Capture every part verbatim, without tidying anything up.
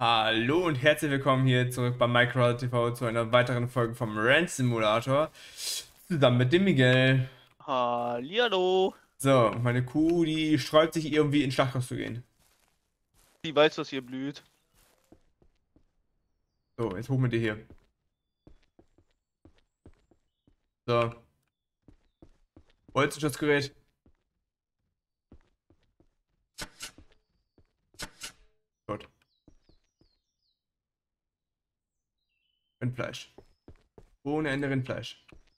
Hallo und herzlich willkommen hier zurück bei Minecraft T V zu einer weiteren Folge vom Rant Simulator. Zusammen mit dem Miguel. Hallihallo. So, meine Kuh, die sträubt sich irgendwie ins Schlachthaus zu gehen. Die weiß, was hier blüht. So, jetzt hoch mit dir hier. So, Holzschutzgerät. Gut. Rindfleisch. Ohne Ende Rindfleisch.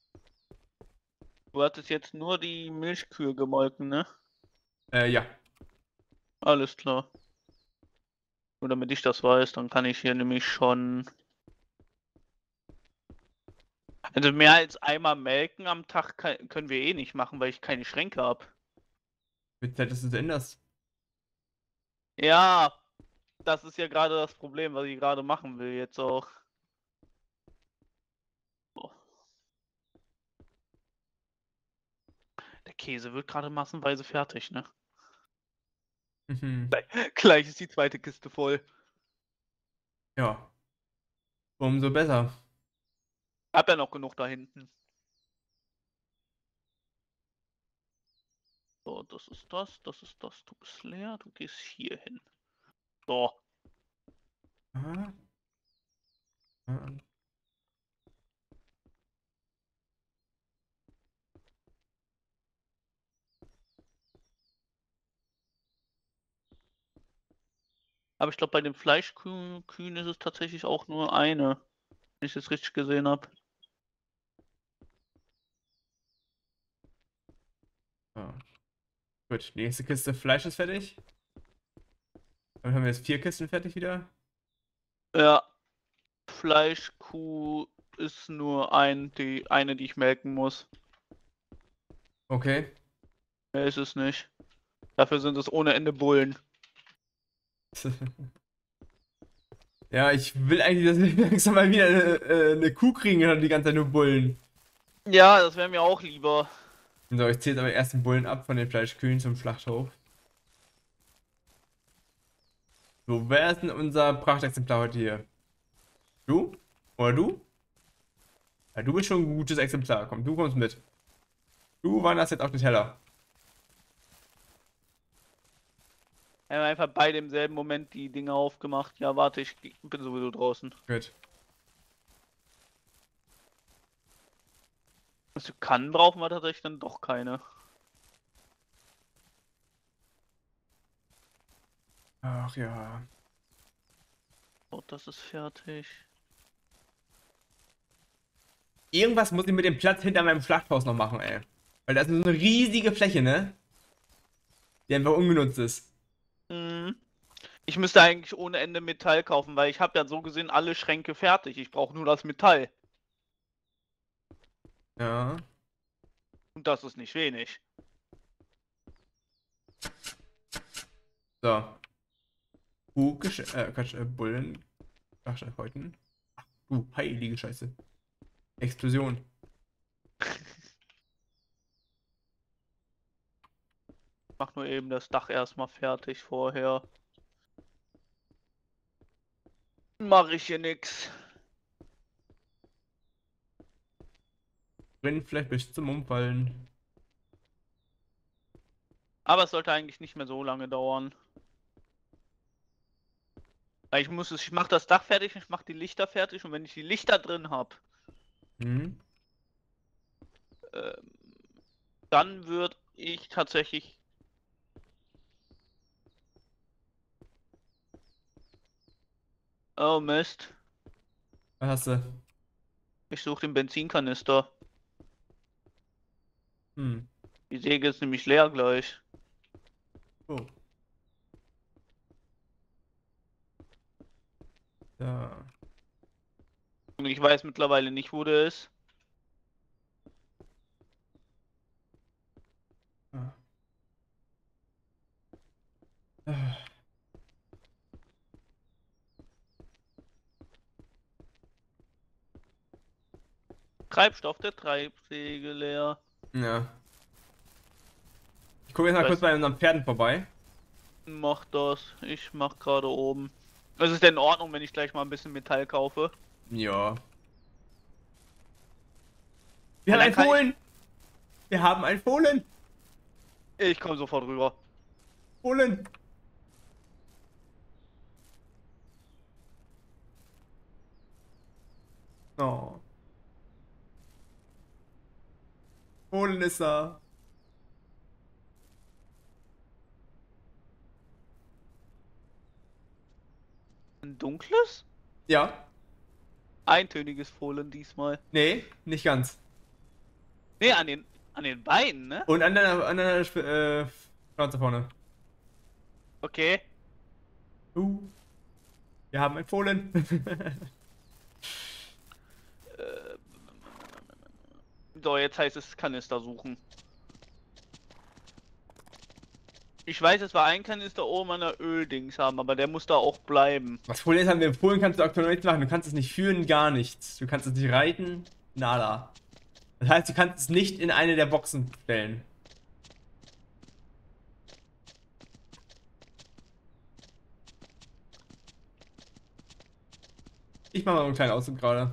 Du hattest jetzt nur die Milchkühe gemolken, ne? Äh, ja. Alles klar. Nur damit ich das weiß, dann kann ich hier nämlich schon... Also mehr als einmal melken am Tag kann, können wir eh nicht machen, weil ich keine Schränke habe. Wird Zeit, dass du es änderst. Ja, das ist ja gerade das Problem, was ich gerade machen will jetzt auch. So. Der Käse wird gerade massenweise fertig, ne? Mhm. Gleich ist die zweite Kiste voll. Ja, umso besser. Hab ja noch genug da hinten. So, das ist das, das ist das. Du bist leer, du gehst hier hin. So. Ah, ah. Aber ich glaube, bei den Fleischkühen Kühen ist es tatsächlich auch nur eine, wenn ich das richtig gesehen habe. Ah. Gut, die nächste Kiste Fleisch ist fertig. Dann haben wir jetzt vier Kisten fertig wieder. Ja, Fleischkuh ist nur ein, die, eine, die ich melken muss. Okay. Mehr ist es nicht. Dafür sind es ohne Ende Bullen. Ja, ich will eigentlich, dass wir langsam mal wieder eine, äh, eine Kuh kriegen, statt die ganze Zeit nur Bullen. Ja, das wäre mir auch lieber. So, ich zähle aber erst den Bullen ab von den Fleischkühen zum Schlachthof. So, wer ist denn unser Prachtexemplar heute hier? Du? Oder du? Ja, du bist schon ein gutes Exemplar. Komm, du kommst mit. Du wanderst jetzt auf den Teller. Wir haben einfach beide im selben Moment die Dinge aufgemacht. Ja, warte, ich bin sowieso draußen. Gut. Also Kannen brauchen wir tatsächlich dann doch keine. Ach ja. So, das ist fertig. Irgendwas muss ich mit dem Platz hinter meinem Schlachthaus noch machen, ey. Weil das ist so eine riesige Fläche, ne? Die einfach ungenutzt ist. Mhm. Ich müsste eigentlich ohne Ende Metall kaufen, weil ich habe ja so gesehen alle Schränke fertig. Ich brauche nur das Metall. Ja. Und das ist nicht wenig. So. Kuh, äh, Quatsch, äh, Bullen. Ach, heute. Uh, heilige Scheiße. Explosion. Ich mach nur eben das Dach erstmal fertig vorher. Mache ich hier nix. Rindfleisch bis zum Umfallen. Aber es sollte eigentlich nicht mehr so lange dauern. Weil ich muss es, ich mache das Dach fertig, ich mache die Lichter fertig und wenn ich die Lichter drin habe, Hm. äh, dann würde ich tatsächlich. Oh Mist. Was hast du? Ich suche den Benzinkanister. Hm. Die Säge ist nämlich leer gleich. Oh. Da. Und ich weiß mittlerweile nicht, wo der ist. Ah. Ah. Treibstoff der Treibsäge leer. Ja. Ich gucke jetzt mal kurz Weiß, bei unseren Pferden vorbei. mach das. Ich mach gerade oben. Es ist denn in Ordnung, wenn ich gleich mal ein bisschen Metall kaufe? Ja. Wir Ja, haben dann einen kann Fohlen! Wir haben einen Fohlen! ich, ich komme sofort rüber. Fohlen! Oh. Fohlen ist da. Ein dunkles? Ja. Eintöniges Fohlen diesmal. Nee, nicht ganz. Nee, an den, an den Beinen, ne? Und an der, an der Sp- äh, Schnauze vorne. Okay. Uh, wir haben einen Fohlen. Äh, so, jetzt heißt es Kanister suchen. Ich weiß, es war ein Kanister oben an der Öldings haben, aber der muss da auch bleiben. Was Fohlen ist, haben wir Fohlen kannst du aktuell noch nichts machen. Du kannst es nicht führen, gar nichts. Du kannst es nicht reiten, nada. Das heißt, du kannst es nicht in eine der Boxen stellen. Ich mache mal einen kleinen Ausdruck gerade.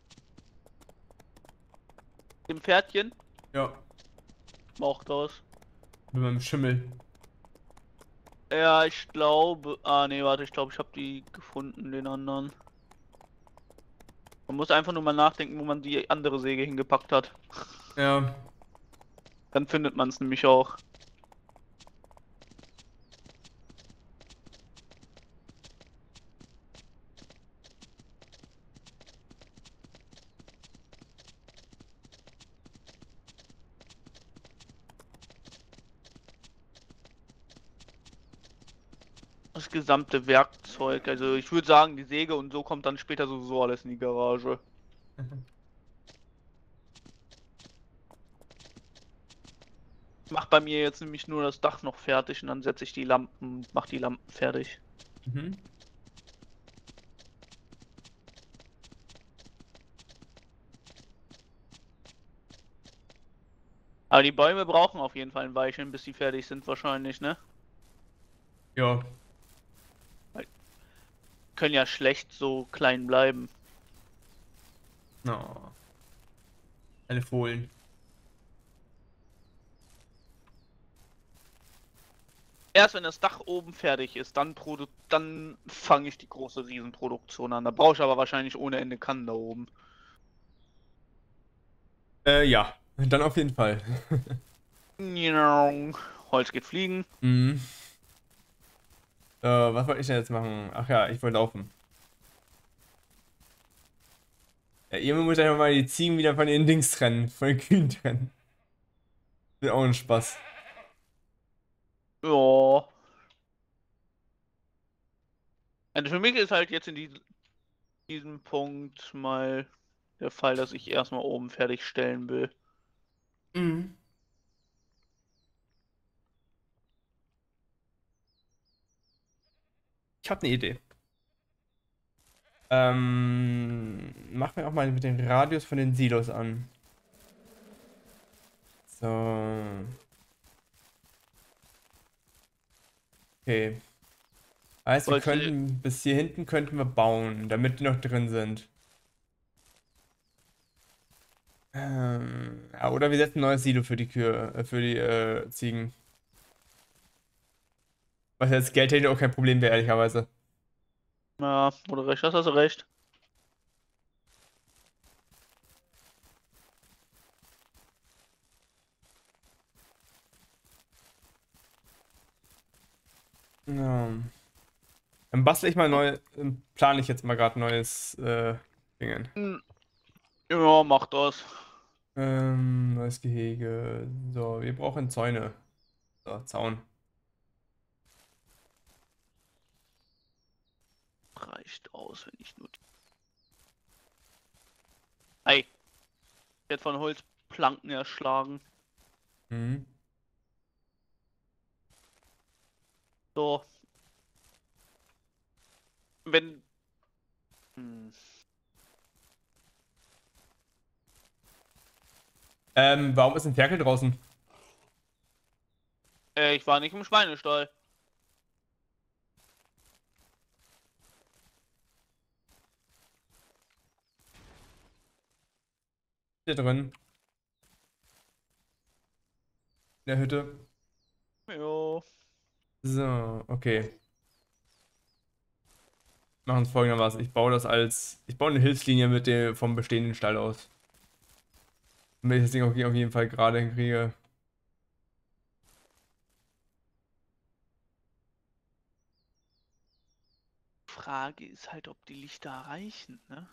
Dem Pferdchen? Ja, Macht das. mit meinem Schimmel. Ja, ich glaube. Ah, nee, warte, ich glaube, ich habe die gefunden, den anderen. Man muss einfach nur mal nachdenken, wo man die andere Säge hingepackt hat. Ja. Dann findet man es nämlich auch. Das gesamte Werkzeug. Also ich würde sagen, die Säge und so kommt dann später sowieso alles in die Garage. Ich mach bei mir jetzt nämlich nur das Dach noch fertig und dann setze ich die Lampen, mach die Lampen fertig. Mhm. Aber die Bäume brauchen auf jeden Fall ein Weilchen, bis die fertig sind wahrscheinlich, ne? Ja. Können ja schlecht so klein bleiben. Oh. Alle Fohlen. Erst wenn das Dach oben fertig ist, dann produ dann fange ich die große Riesenproduktion an. Da brauche ich aber wahrscheinlich ohne Ende Kannen da oben. Äh, ja. Dann auf jeden Fall. Holz geht fliegen. Mhm. Äh, was wollte ich denn jetzt machen? Ach ja, ich wollte laufen. Ja, irgendwann muss ich einfach mal die Ziegen wieder von den Dings trennen, von den Kühen trennen. Wird auch ein Spaß. Ja. Also für mich ist halt jetzt in diesem, diesem Punkt mal der Fall, dass ich erstmal oben fertigstellen will. Mhm. Ich habe eine Idee. Ähm, machen wir auch mal mit dem Radius von den Silos an. So. Okay. Heißt, wir Wollte, könnten, bis hier hinten könnten wir bauen, damit die noch drin sind. Ähm, ja, oder wir setzen ein neues Silo für die Kühe, äh, für die äh, Ziegen. Was jetzt geldtechnisch auch kein Problem wäre, ehrlicherweise. ja, oder recht, das hast du recht. Ja. Dann bastel ich mal neu, ähm, plane ich jetzt mal gerade neues äh, Dingen. Hm, ja, mach das. Ähm, neues Gehege. So, wir brauchen Zäune. So, Zaun. Reicht aus, wenn ich nur. Ei, wird von Holzplanken erschlagen. Mhm. So. Wenn. Hm. Ähm, warum ist ein Ferkel draußen? Äh, ich war nicht im Schweinestall. Hier drin. In der Hütte. Jo. So, okay. Machen es folgendermaßen. Ich baue das als. Ich baue eine Hilfslinie mit dem vom bestehenden Stall aus. Damit ich das Ding auch auf jeden Fall gerade hinkriege. Frage ist halt, ob die Lichter reichen, ne?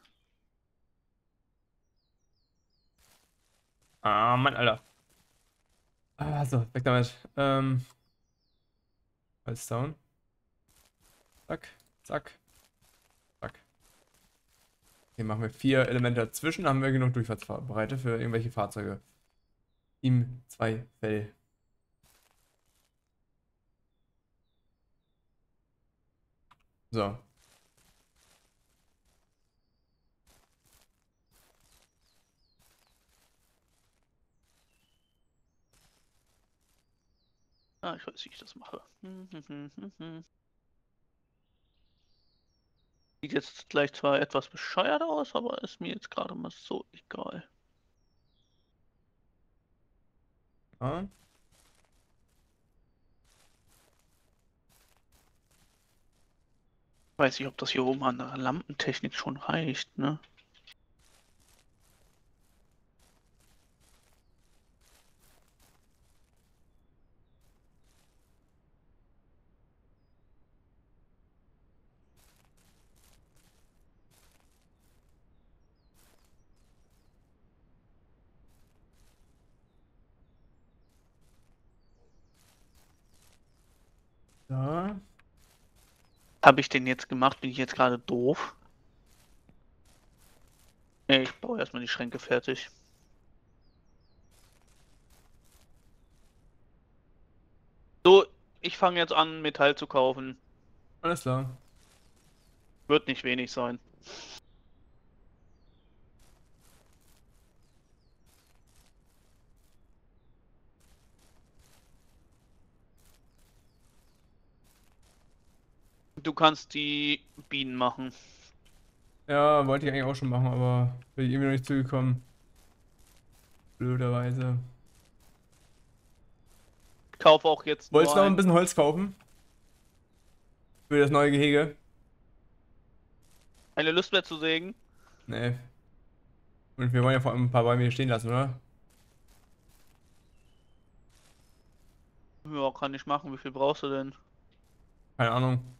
Ah, Mann, Alter. Ah, so, weg damit. Ähm. Alles down. Zack, zack, zack. Hier machen wir vier Elemente dazwischen, dann haben wir genug Durchfahrtsbreite für irgendwelche Fahrzeuge. Im zwei Fell. So. Ah, ich weiß, wie ich das mache. Hm, hm, hm, hm, hm. Sieht jetzt gleich zwar etwas bescheuert aus, aber ist mir jetzt gerade mal so egal. Ja. Weiß nicht, ob das hier oben an der Lampentechnik schon reicht, ne? So. Habe ich den jetzt gemacht? Bin ich jetzt gerade doof? Nee, ich baue erstmal die Schränke fertig. So, ich fange jetzt an, Metall zu kaufen. Alles klar. Wird nicht wenig sein. Du kannst die Bienen machen. Ja, wollte ich eigentlich auch schon machen, aber bin ich irgendwie noch nicht zugekommen. Blöderweise. Ich kaufe auch jetzt Wolltest nur du noch ein ein. bisschen Holz kaufen? Für das neue Gehege? Eine Lust mehr zu sägen? Nee. Und wir wollen ja vor allem ein paar Bäume hier stehen lassen, oder? Ja, kann ich machen. Wie viel brauchst du denn? Keine Ahnung.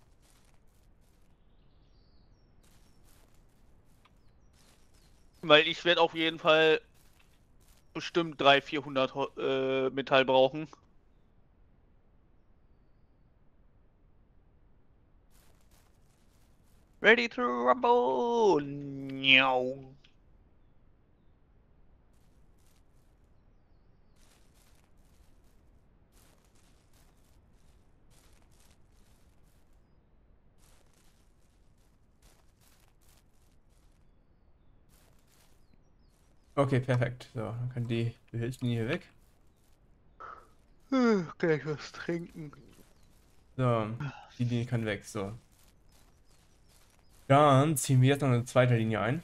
Weil ich werde auf jeden Fall bestimmt dreihundert, vierhundert Ho- äh, Metall brauchen. Ready to rumble! Niau. Okay, perfekt. So, dann kann die Hilfslinie hier weg. Äh, Gleich was trinken. So, die Linie kann weg. So. Dann ziehen wir jetzt noch eine zweite Linie ein.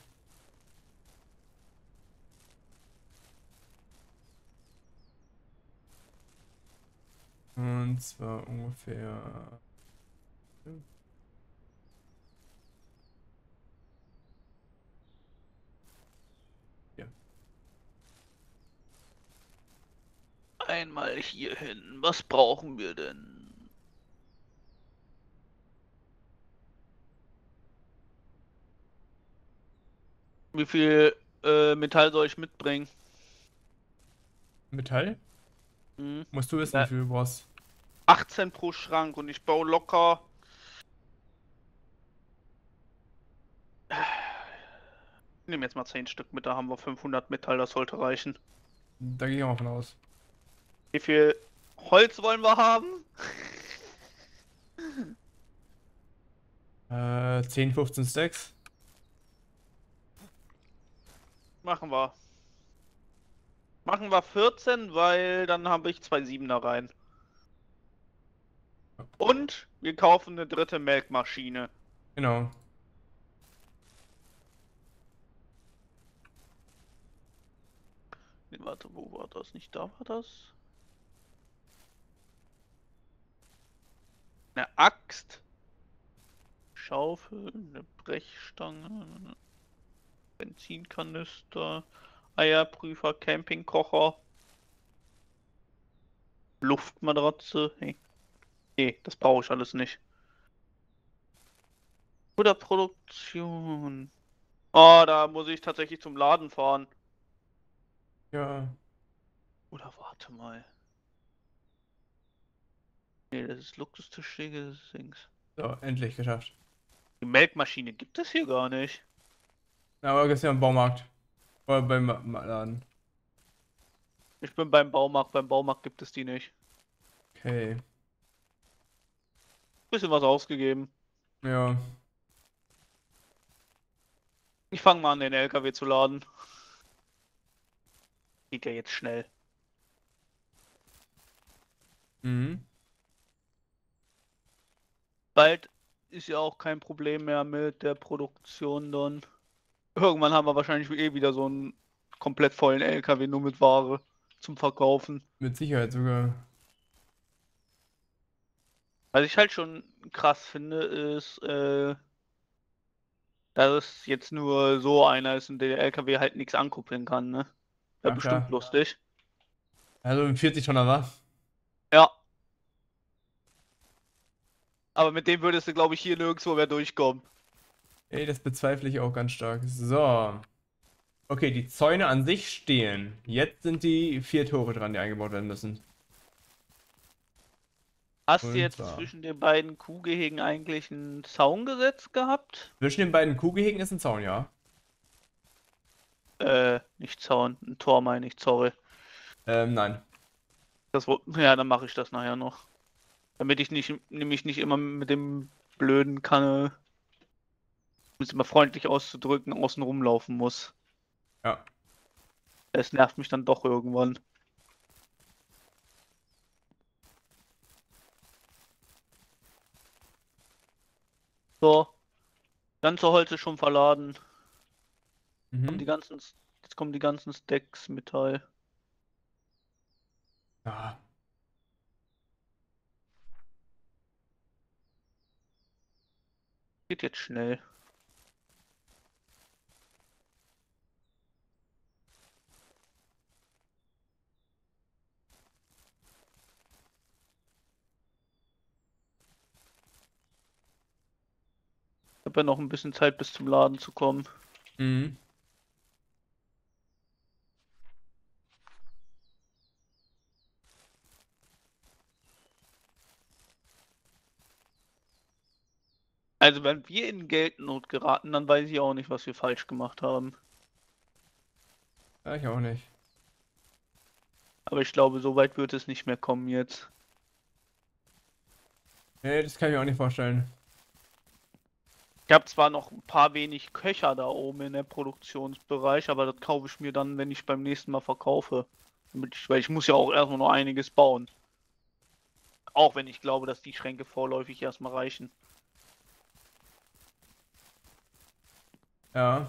Und zwar ungefähr. Ja. Einmal hier hin. Was brauchen wir denn? Wie viel äh, Metall soll ich mitbringen? Metall? Hm? Musst du wissen, wie Ja, viel du brauchst. achtzehn pro Schrank und ich baue locker. Ich nehme jetzt mal zehn Stück mit, da haben wir fünfhundert Metall, das sollte reichen. Da gehe ich auch mal von aus. Wie viel Holz wollen wir haben? Äh, zehn, fünfzehn Stacks. Machen wir. Machen wir vierzehn, weil dann habe ich zwei Siebener rein. Und wir kaufen eine dritte Melkmaschine. Nee, warte, wo war das? Nicht da war das? Eine Axt. Schaufel, eine Brechstange, Benzinkanister, Eierprüfer, Campingkocher, Luftmatratze. Hey. Nee, das brauche ich alles nicht. Oder Produktion. Oh, da muss ich tatsächlich zum Laden fahren. Ja. Oder warte mal. Nee, das ist Luxustischsäge, das ist Dings. So, endlich geschafft. Die Melkmaschine gibt es hier gar nicht. Ja, aber gestern im Baumarkt. Oder beim Ma- Ma- Laden. Ich bin beim Baumarkt, beim Baumarkt gibt es die nicht. Okay. Bisschen was ausgegeben. Ja. Ich fange mal an, den L K W zu laden. Geht ja jetzt schnell. Mhm. Bald ist ja auch kein Problem mehr mit der Produktion dann. Irgendwann haben wir wahrscheinlich eh wieder so einen komplett vollen L K W nur mit Ware zum Verkaufen. Mit Sicherheit sogar. Was ich halt schon krass finde, ist, äh, dass es jetzt nur so einer ist und der L K W halt nichts ankuppeln kann, ne? Wäre Ja, bestimmt klar. lustig. Also ein vierzig Tonner war. Ja. Aber mit dem würdest du, glaube ich, hier nirgendwo mehr durchkommen. Ey, das bezweifle ich auch ganz stark. So. Okay, die Zäune an sich stehen. Jetzt sind die vier Tore dran, die eingebaut werden müssen. Hast du Und jetzt zwar. zwischen den beiden Kuhgehegen eigentlich ein Zaungesetz gehabt? Zwischen den beiden Kuhgehegen ist ein Zaun, ja. Äh, nicht Zaun, ein Tor meine ich, sorry. Ähm, nein. Das, wo- ja, dann mache ich das nachher noch. Damit ich nicht, nämlich nicht immer mit dem blöden Kanne, um es immer freundlich auszudrücken, außen rumlaufen muss. Ja. Es nervt mich dann doch irgendwann. So, ganze Holz ist schon verladen. Kommen die Mhm. ganzen, jetzt kommen die ganzen Stacks Metall. Ja. Geht jetzt schnell. Ich habe ja noch ein bisschen Zeit bis zum Laden zu kommen. Mhm. Also wenn wir in Geldnot geraten, dann weiß ich auch nicht, was wir falsch gemacht haben. Ja, ich auch nicht. Aber ich glaube, so weit wird es nicht mehr kommen jetzt. Nee, das kann ich mir auch nicht vorstellen. Ich habe zwar noch ein paar wenig Köcher da oben in der Produktionsbereich, aber das kaufe ich mir dann, wenn ich beim nächsten Mal verkaufe. Damit ich, weil ich muss ja auch erstmal noch einiges bauen. Auch wenn ich glaube, dass die Schränke vorläufig erstmal reichen. Ja.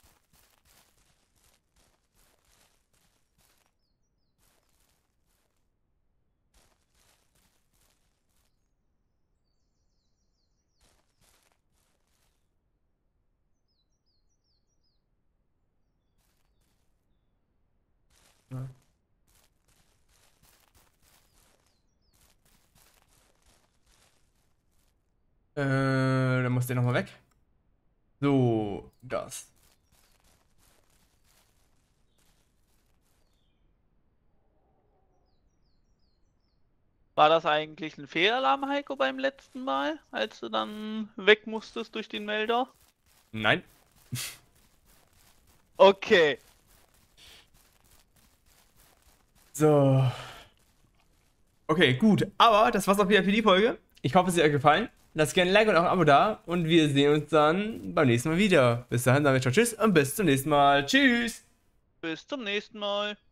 Ja. Äh, dann muss der nochmal weg. So, das. War das eigentlich ein Fehlalarm, Heiko, beim letzten Mal, als du dann weg musstest durch den Melder? Nein. Okay. So. Okay, gut. Aber das war's auch wieder für die Folge. Ich hoffe, es hat euch gefallen. Lasst gerne ein Like und auch ein Abo da. Und wir sehen uns dann beim nächsten Mal wieder. Bis dahin, damit ciao, tschüss und bis zum nächsten Mal. Tschüss. Bis zum nächsten Mal.